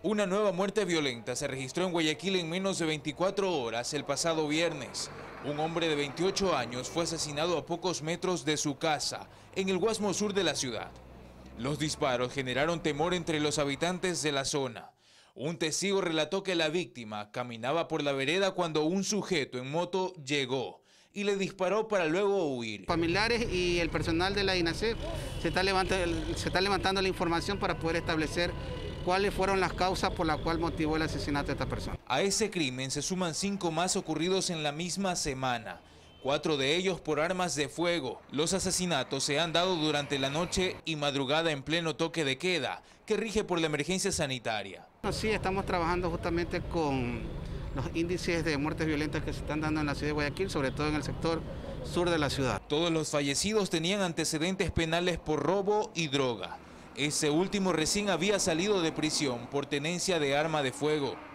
Una nueva muerte violenta se registró en Guayaquil en menos de 24 horas el pasado viernes. Un hombre de 28 años fue asesinado a pocos metros de su casa, en el Guasmo Sur de la ciudad. Los disparos generaron temor entre los habitantes de la zona. Un testigo relató que la víctima caminaba por la vereda cuando un sujeto en moto llegó y le disparó para luego huir. Familiares y el personal de la INASEP se está levantando la información para poder establecer cuáles fueron las causas por las cuales motivó el asesinato de esta persona. A ese crimen se suman 5 más ocurridos en la misma semana, 4 de ellos por armas de fuego. Los asesinatos se han dado durante la noche y madrugada en pleno toque de queda, que rige por la emergencia sanitaria. Sí, estamos trabajando justamente con los índices de muertes violentas que se están dando en la ciudad de Guayaquil, sobre todo en el sector sur de la ciudad. Todos los fallecidos tenían antecedentes penales por robo y droga. Ese último recién había salido de prisión por tenencia de arma de fuego.